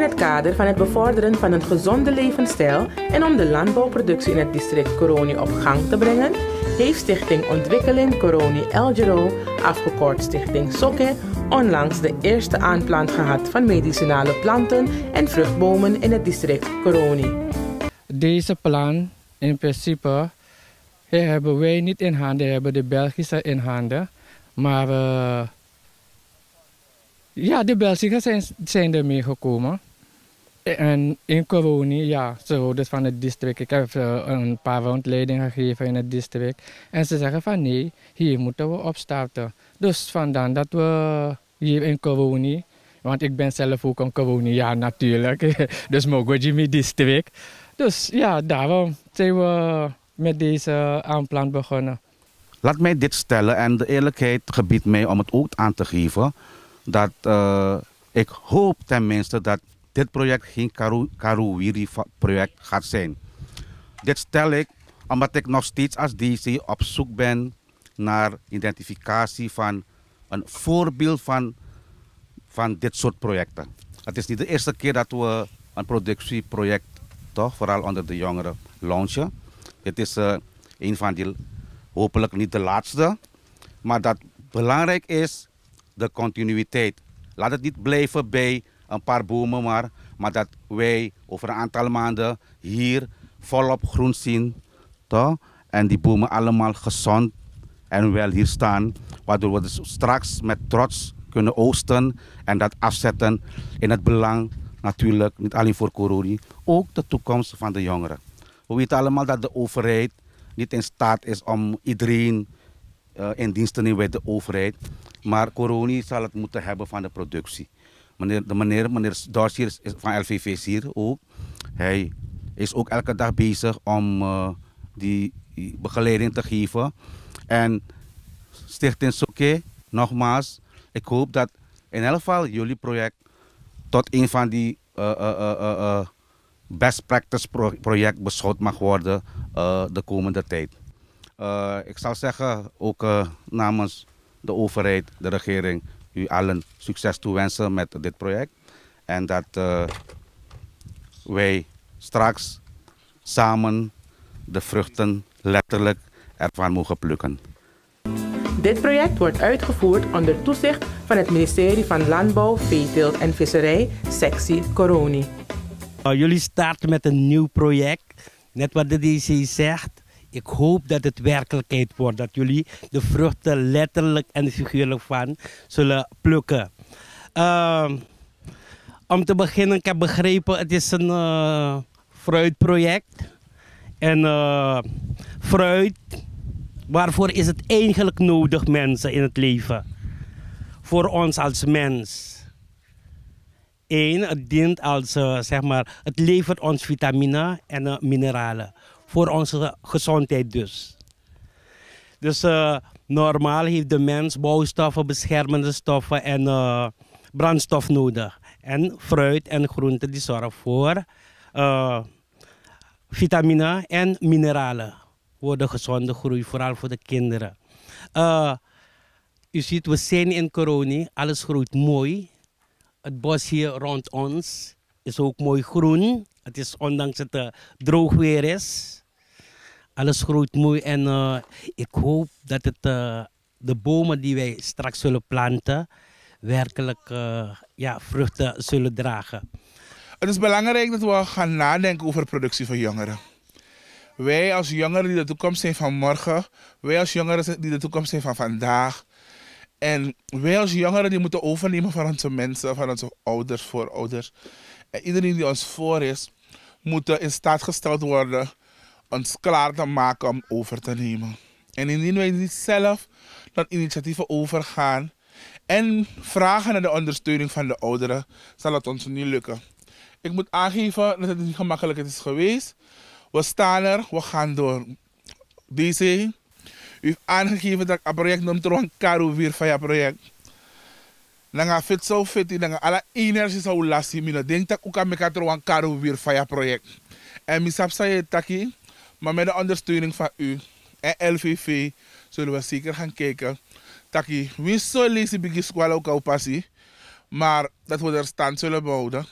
In het kader van het bevorderen van een gezonde levensstijl en om de landbouwproductie in het district Koroni op gang te brengen, heeft Stichting Ontwikkeling Koroni El Giro, afgekort Stichting SOKE, onlangs de eerste aanplant gehad van medicinale planten en vruchtbomen in het district Koroni. Deze plan, in principe, hebben wij niet in handen, hebben de Belgische in handen. Maar de Belgen zijn ermee gekomen. En in Koroni, ja, ze houden van het district. Ik heb een paar rondleidingen gegeven in het district. En ze zeggen van nee, hier moeten we opstarten. Dus vandaar dat we hier in Koroni, want ik ben zelf ook een Koroni, ja natuurlijk. Dus Mogojimi district. Dus ja, daarom zijn we met deze aanplant begonnen. Laat mij dit stellen en de eerlijkheid gebiedt mij om het ook aan te geven dat ik hoop tenminste dat dit project geen Karuwiri-project gaat zijn. Dit stel ik omdat ik nog steeds als DC op zoek ben naar identificatie van een voorbeeld van dit soort projecten. Het is niet de eerste keer dat we een productieproject, toch, vooral onder de jongeren, launchen. Het is een van die, hopelijk niet de laatste, maar dat belangrijk is de continuïteit. Laat het niet blijven bij een paar bomen, maar dat wij over een aantal maanden hier volop groen zien, toch? En die bomen allemaal gezond en wel hier staan, waardoor we dus straks met trots kunnen oosten en dat afzetten in het belang natuurlijk, niet alleen voor Koroni, ook de toekomst van de jongeren. We weten allemaal dat de overheid niet in staat is om iedereen in dienst te nemen bij de overheid. Maar Koroni zal het moeten hebben van de productie. Meneer Dorsier van LVV is hier ook. Hij is ook elke dag bezig om die begeleiding te geven. En Stichting SOKE, nogmaals, ik hoop dat in elk geval jullie project tot een van die best practice project beschouwd mag worden de komende tijd. Ik zou zeggen, ook namens de overheid, de regering, u allen succes toewensen met dit project. En dat wij straks samen de vruchten letterlijk ervan mogen plukken. Dit project wordt uitgevoerd onder toezicht van het ministerie van Landbouw, Veeteelt en Visserij, sectie Koroni. Jullie starten met een nieuw project. Net wat de DC zegt. Ik hoop dat het werkelijkheid wordt. Dat jullie de vruchten letterlijk en figuurlijk van zullen plukken. Om te beginnen, ik heb begrepen, het is een fruitproject. En fruit, waarvoor is het eigenlijk nodig, mensen, in het leven? Voor ons als mens. Eén, het dient als, zeg maar, het levert ons vitamine en mineralen. Voor onze gezondheid dus. Dus normaal heeft de mens bouwstoffen, beschermende stoffen en brandstof nodig. En fruit en groenten die zorgen voor vitamine en mineralen. Voor de gezonde groei, vooral voor de kinderen. U ziet, we zijn in Koroni, alles groeit mooi. Het bos hier rond ons is ook mooi groen. Het is ondanks het droog weer is. Alles groeit mooi en ik hoop dat het, de bomen die wij straks zullen planten werkelijk vruchten zullen dragen. Het is belangrijk dat we gaan nadenken over productie van jongeren. Wij als jongeren die de toekomst zijn van morgen, wij als jongeren die de toekomst zijn van vandaag. En wij als jongeren die moeten overnemen van onze mensen, van onze ouders, voorouders. En iedereen die ons voor is, moet in staat gesteld worden ons klaar te maken om over te nemen. En indien wij niet zelf dat initiatieven overgaan en vragen naar de ondersteuning van de ouderen, zal het ons niet lukken. Ik moet aangeven dat het niet gemakkelijk is geweest. We staan er, we gaan door. DC, u heeft aangegeven dat het project noemt een Karuwiri van je project. Dan ga fit zo fit, dan alle energie zou lasten. Ik denk dat ik ook een Karuwiri van je project. En ik zei taki, maar met de ondersteuning van u en LVV zullen we zeker gaan kijken. Taki, we zullen lezen bij de school ook al passie, maar dat we er stand zullen behouden.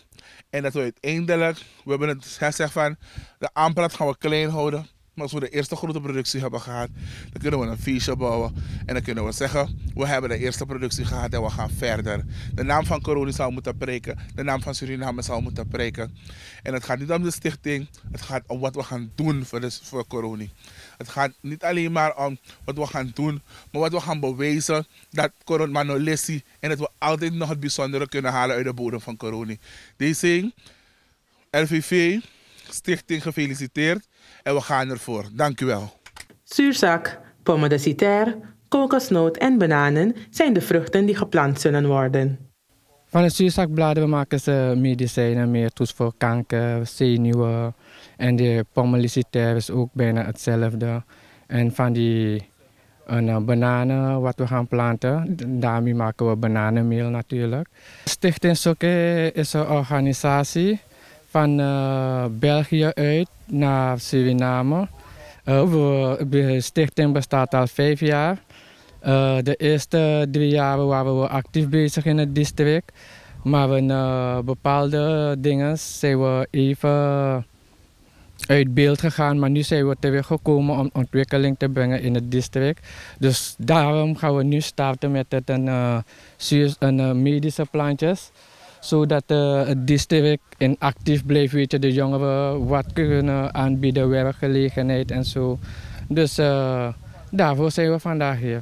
En dat we uiteindelijk, we hebben het gezegd van, de aanplat gaan we klein houden. Maar als we de eerste grote productie hebben gehad, dan kunnen we een feestje bouwen. En dan kunnen we zeggen, we hebben de eerste productie gehad en we gaan verder. De naam van Coroni zou moeten preken, de naam van Suriname zou moeten preken. En het gaat niet om de stichting, het gaat om wat we gaan doen voor Coroni. Het gaat niet alleen maar om wat we gaan doen, maar wat we gaan bewijzen dat Coroni Manolessi en dat we altijd nog het bijzondere kunnen halen uit de bodem van Coroni. Deze RVV, stichting gefeliciteerd en we gaan ervoor. Dank u wel. Zuurzak, pomme de citerre, kokosnoot en bananen zijn de vruchten die geplant zullen worden. Van de zuurzakbladeren maken ze medicijnen meer toets voor kanker, zenuwen. En de pommelicitaire is ook bijna hetzelfde. En van die bananen wat we gaan planten, daarmee maken we bananenmeel natuurlijk. Stichting Soke is een organisatie van België uit naar Suriname. De stichting bestaat al 5 jaar. De eerste 3 jaar waren we actief bezig in het district. Maar in bepaalde dingen zijn we even uit beeld gegaan. Maar nu zijn we teruggekomen om ontwikkeling te brengen in het district. Dus daarom gaan we nu starten met een medische plantjes. Zodat het district in actief blijft, weet je, de jongeren wat kunnen aanbieden, werkgelegenheid en zo. Dus daarvoor zijn we vandaag hier.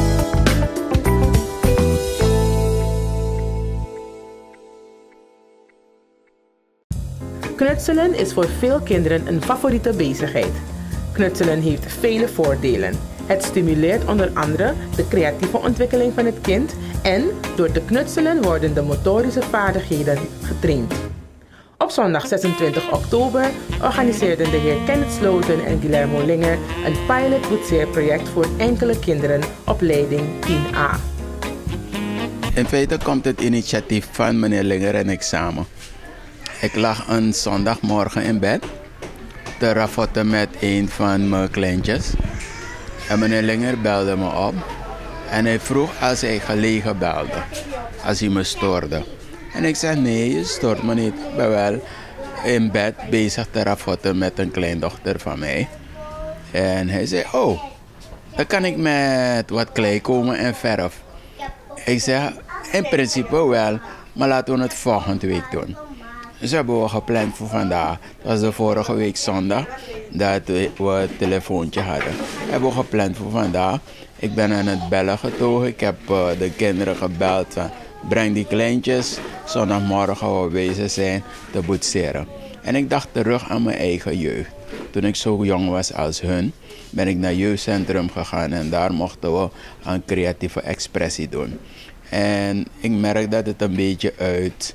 Knutselen is voor veel kinderen een favoriete bezigheid. Knutselen heeft vele voordelen. Het stimuleert onder andere de creatieve ontwikkeling van het kind en door te knutselen worden de motorische vaardigheden getraind. Op zondag 26 oktober organiseerden de heer Kenneth Sloten en Guillermo Linger een pilot boetseerproject voor enkele kinderen op leiding 10A. In feite komt het initiatief van meneer Linger en ik samen. Ik lag een zondagmorgen in bed te ravotten met een van mijn kleintjes. En meneer Linger belde me op. En hij vroeg als hij gelegen belde. Als hij me stoorde. En ik zei nee, je stoort me niet. Ik ben wel in bed bezig te ravotten met een kleindochter van mij. En hij zei, oh, dan kan ik met wat klei komen en verf. Ik zei, in principe wel, maar laten we het volgende week doen. Dus hebben we gepland voor vandaag. Dat was de vorige week zondag dat we het telefoontje hadden. Hebben we gepland voor vandaag. Ik ben aan het bellen getogen. Ik heb de kinderen gebeld van breng die kleintjes. Zondagmorgen gaan we bezig zijn te boetseren. En ik dacht terug aan mijn eigen jeugd. Toen ik zo jong was als hun, ben ik naar het jeugdcentrum gegaan. En daar mochten we een creatieve expressie doen. En ik merk dat het een beetje uit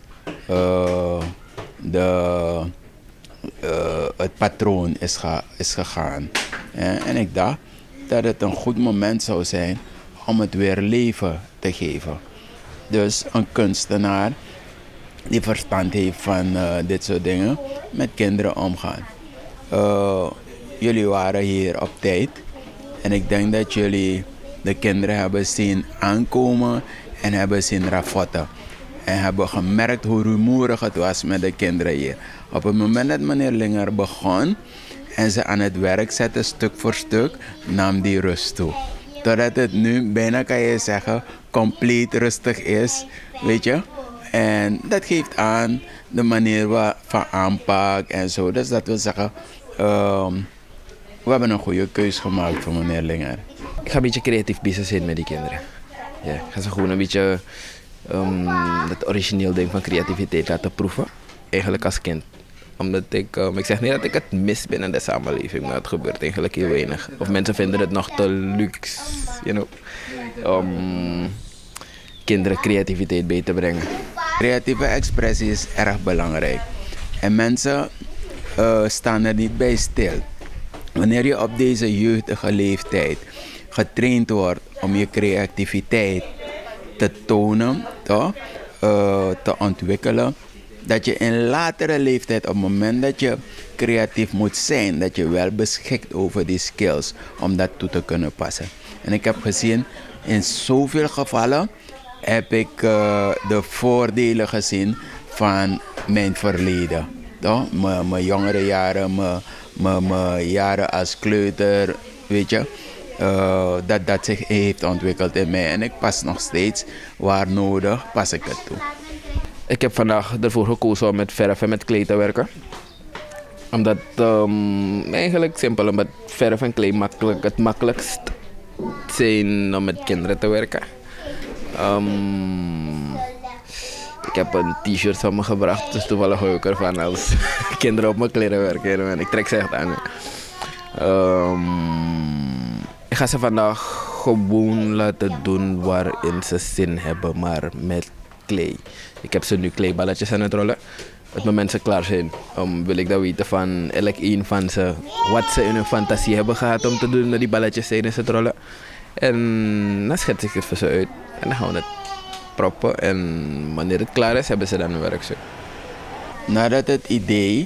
het patroon is gegaan. En ik dacht dat het een goed moment zou zijn om het weer leven te geven. Dus een kunstenaar die verstand heeft van dit soort dingen, met kinderen omgaan. Jullie waren hier op tijd en ik denk dat jullie de kinderen hebben zien aankomen en hebben zien ravotten. En hebben gemerkt hoe rumoerig het was met de kinderen hier. Op het moment dat meneer Linger begon en ze aan het werk zette, stuk voor stuk, nam die rust toe. Totdat het nu, bijna kan je zeggen, compleet rustig is, weet je. En dat geeft aan de manier van aanpak en zo. Dus dat wil zeggen, we hebben een goede keus gemaakt voor meneer Linger. Ik ga een beetje creatief bezig zijn met die kinderen. Ja, ik ga ze gewoon een beetje het origineel ding van creativiteit laten proeven. Eigenlijk als kind. Omdat ik zeg niet dat ik het mis binnen de samenleving, maar het gebeurt eigenlijk heel weinig. Of mensen vinden het nog te luxe, om kinderen creativiteit bij te brengen. Creatieve expressie is erg belangrijk. En mensen staan er niet bij stil. Wanneer je op deze jeugdige leeftijd getraind wordt om je creativiteit te tonen, te ontwikkelen, dat je in latere leeftijd, op het moment dat je creatief moet zijn, dat je wel beschikt over die skills om dat toe te kunnen passen. En ik heb gezien, in zoveel gevallen heb ik de voordelen gezien van mijn verleden. Toch? Mijn jongere jaren, mijn jaren als kleuter, weet je. Dat zich heeft ontwikkeld in mij. En ik pas nog steeds, waar nodig, pas ik het toe. Ik heb vandaag ervoor gekozen om met verf en met klei te werken. Omdat eigenlijk simpel, omdat verf en klei het makkelijkst zijn om met kinderen te werken. Ik heb een t-shirt van me gebracht, dus toevallig hou ik ervan als kinderen op mijn kleren werken. En ik trek ze echt aan. Ik ga ze vandaag gewoon laten doen waarin ze zin hebben, maar met klei. Ik heb ze nu kleiballetjes aan het rollen. Op het moment ze klaar zijn, wil ik dat weten van elk een van ze wat ze in hun fantasie hebben gehad om te doen met die balletjes tijdens het rollen. En dan schets ik het voor ze uit en dan gaan we het proppen. En wanneer het klaar is, hebben ze dan een werkstuk. Nadat het idee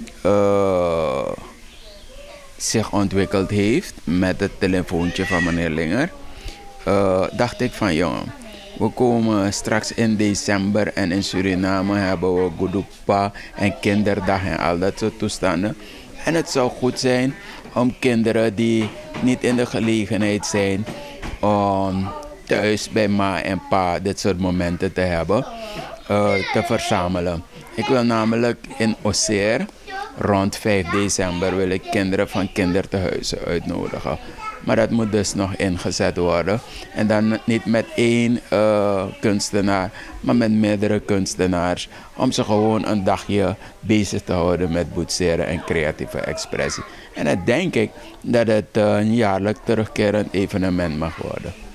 zich ontwikkeld heeft met het telefoontje van meneer Linger, dacht ik van jongen, we komen straks in december en in Suriname hebben we Goedoepa en kinderdag en al dat soort toestanden. En het zou goed zijn om kinderen die niet in de gelegenheid zijn om thuis bij ma en pa dit soort momenten te hebben, te verzamelen. Ik wil namelijk in Auxerre rond 5 december wil ik kinderen van kindertehuizen uitnodigen. Maar dat moet dus nog ingezet worden. En dan niet met één kunstenaar, maar met meerdere kunstenaars. Om ze gewoon een dagje bezig te houden met boetseren en creatieve expressie. En dan denk ik dat het een jaarlijks terugkerend evenement mag worden.